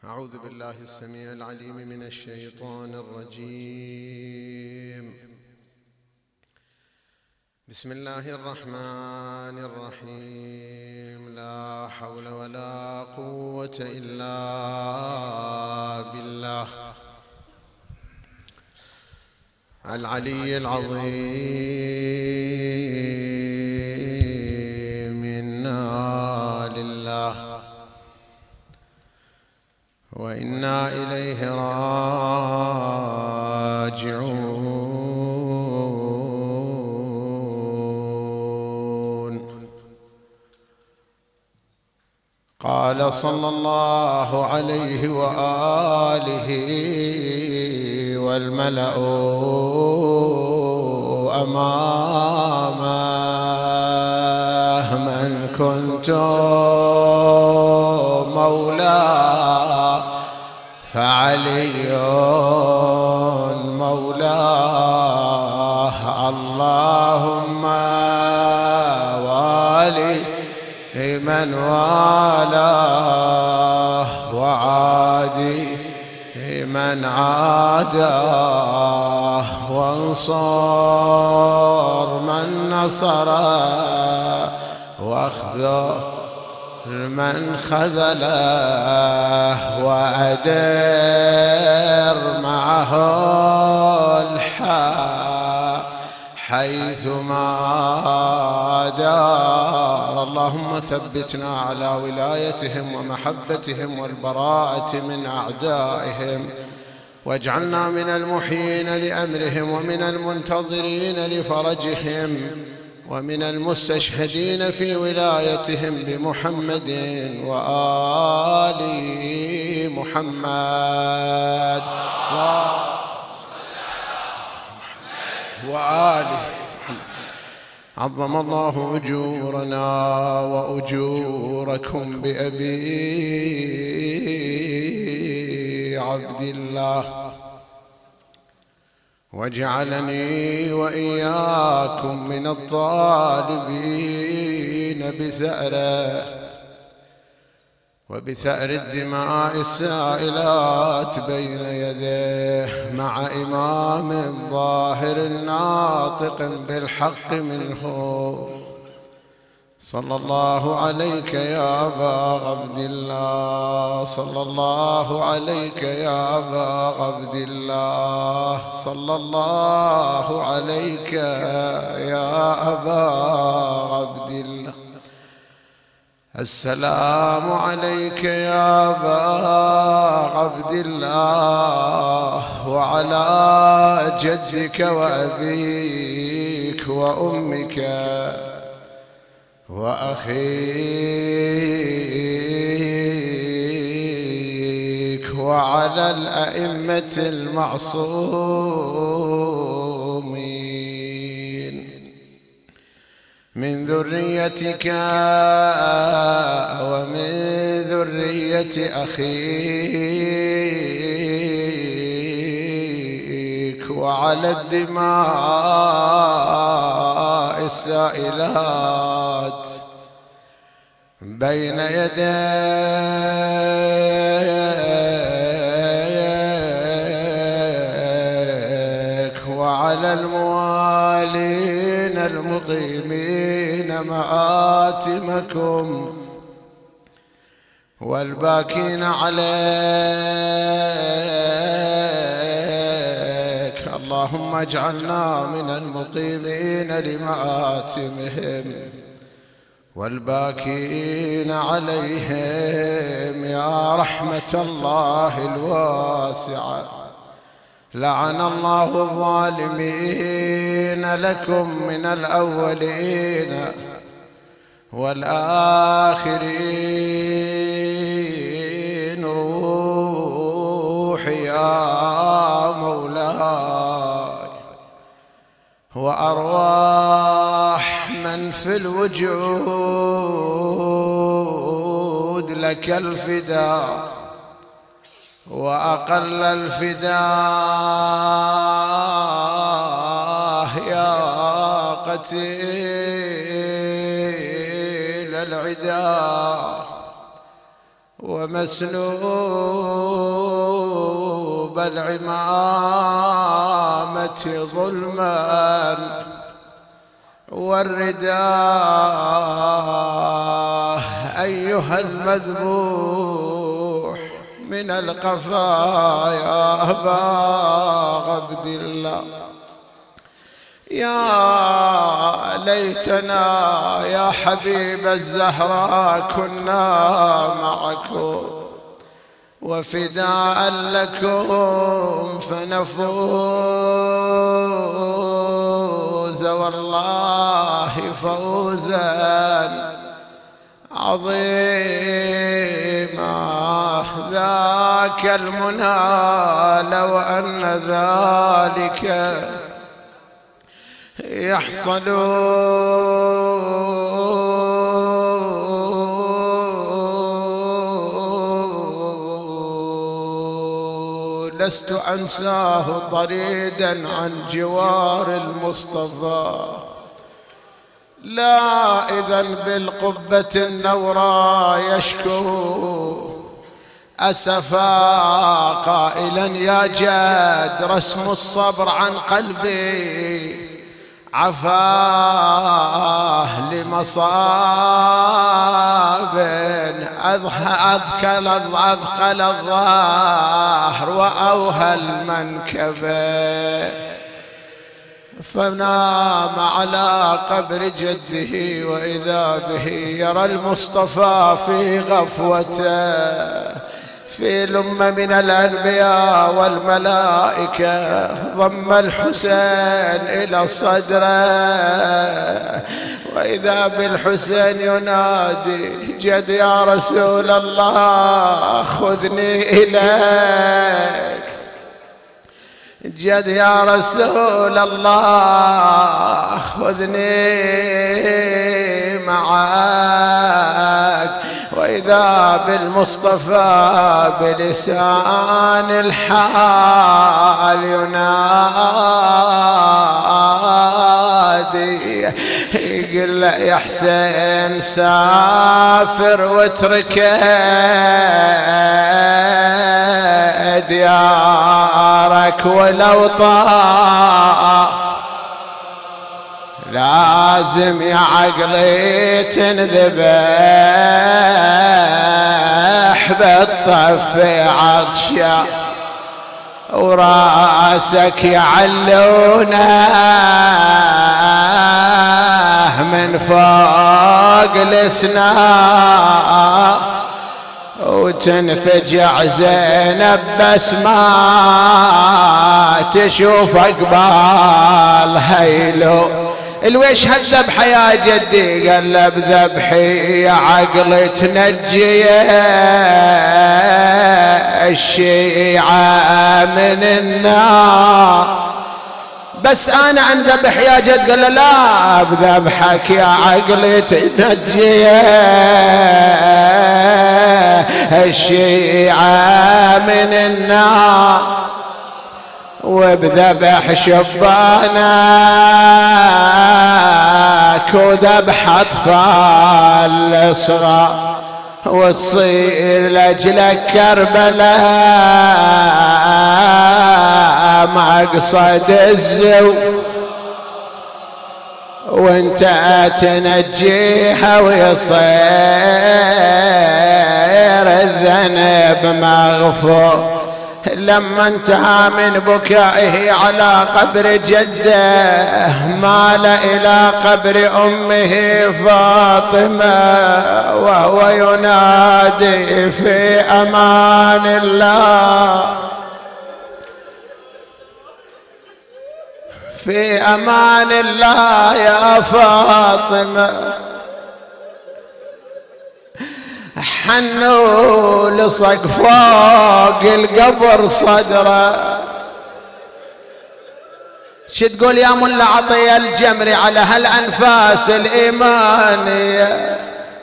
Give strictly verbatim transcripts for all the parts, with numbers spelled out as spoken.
أعوذ بالله السميع العليم من الشيطان الرجيم. بسم الله الرحمن الرحيم. لا حول ولا قوة إلا بالله العلي العظيم. إنا لله وإنا إليه راجعون. قال صلى الله عليه وآله والملأ أمامه: من كنت مولاه فعلي مولاه. اللهم والي من والاه وعادي من عاداه، وانصر من نصره واخذل من خذله، وأدر معه الحق حيثما دار. اللهم ثبتنا على ولايتهم ومحبتهم والبراءة من أعدائهم، واجعلنا من المحيين لأمرهم ومن المنتظرين لفرجهم ومن المستشهدين في ولايتهم بمحمد وآل محمد وآله. عظم الله أجورنا وأجوركم بأبي عبد الله، وجعلني وإياكم من الطالبين بثأره وبثأر الدماء السائلات بين يديه، مع إمام ظاهر ناطق بالحق منه. صلى الله عليك يا أبا عبد الله، صلى الله عليك يا أبا عبد الله، صلى الله عليك يا أبا عبد الله. السلام عليك يا أبا عبد الله، وعلى جدك وأبيك وأمك وأخيك وعلى الأئمة المعصومين من ذريتك ومن ذرية أخيك، وعلى الدماء السائلات بين يديك، وعلى الموالين المقيمين مآتمكم والباكين عليك. اللهم اجعلنا من المقيمين لمآتمهم والباكين عليهم يا رحمة الله الواسعة. لعن الله الظالمين لكم من الأولين والآخرين. روحي يا مولاي وأرواح من في الوجود لك الفداء، وأقل الفداء يا قتيل العدا ومسلول العمامة ظلما والرداء أيها المذبوح من القفا يا أبا عبد الله. يا ليتنا يا حبيب الزهراء كنا معكم وفداء لكم فنفوز والله فوزا عظيما. ذاك المنى لو أن ذلك يحصل لست أنساه طريدا عن جوار المصطفى. لا إذن بالقبة النورى يشكو أسفا قائلا يا جاد رسم الصبر عن قلبي عفاه لمصاب أذكل أذقل الظهر وأوهى المنكبه. فنام على قبر جده وإذا به يرى المصطفى في غفوته في لمة من الأنبياء والملائكة ضم الحسين إلى صدره وإذا بالحسين ينادي جد يا رسول الله خذني إليك، جد يا رسول الله خذني معك. وإذا بالمصطفى بلسان الحال ينادي يقول له يا حسين سافر واترك ديارك ولو طاح لازم يا عقلي تنذبح بالطف عطشا وراسك يعلونه من فوق الاسنان وتنفجع زينب بس ما تشوف اقبال هيلو. الويش هالذبحة يا جدي؟ قال له بذبحي يا عقل تنجي الشيعة من النار، بس أنا أنذبح يا جد. قال له لا بذبحك يا عقل تنجي الشيعة من النار، وبذبح شبانك وذبح أطفال صغار وتصير لأجلك كربلاء مقصد الزو، وانت تنجيها ويصير الذنب مغفور. لما انتهى من بكائه على قبر جده مال إلى قبر أمه فاطمة وهو ينادي في أمان الله في أمان الله يا فاطمة. حنوا لصق فوق القبر صدره. شو تقول يا ملا عطية الجمري على هالأنفاس الإيمانية؟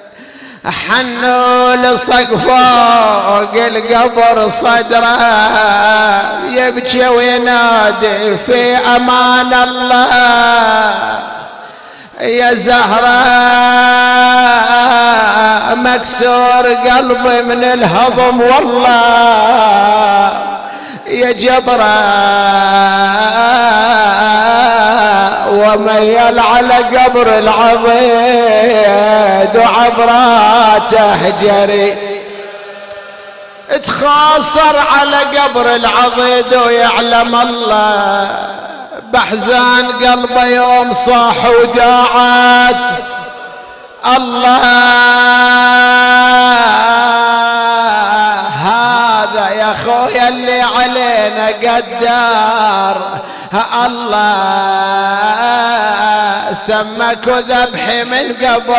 حنوا لصق فوق القبر صدره يبكي وينادي في أمان الله يا زهراء مكسور قلبي من الهضم والله يا جبره وميل على قبر العضيد وعبراته جري تخاصر على قبر العضيد ويعلم الله بحزان قلبه يوم صاح وداعت الله هذا يا خويا اللي علينا قدار الله سمك وذبحي من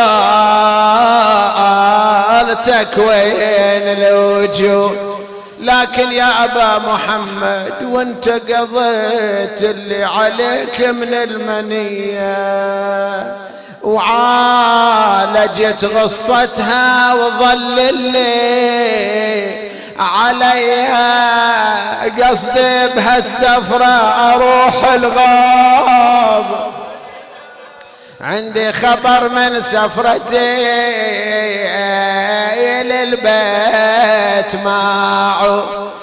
قبل تكوين الوجوه لكن يا أبا محمد وانت قضيت اللي عليك من المنية وعالجت غصتها وظل اللي عليها قصدي بهالسفرة أروح الغاض عندي خبر من سفرتي للبيت معه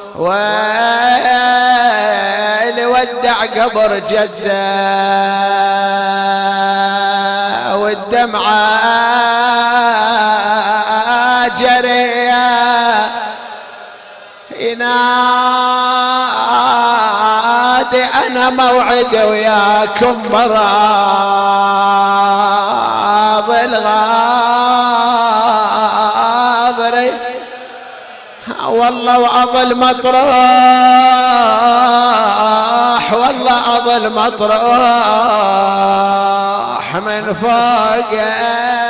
ولودع قبر جده والدمعة جريا ينادي أنا موعد وياكم مراض الغاضري والله وأظل مطروح والله أظل مطروح من فوق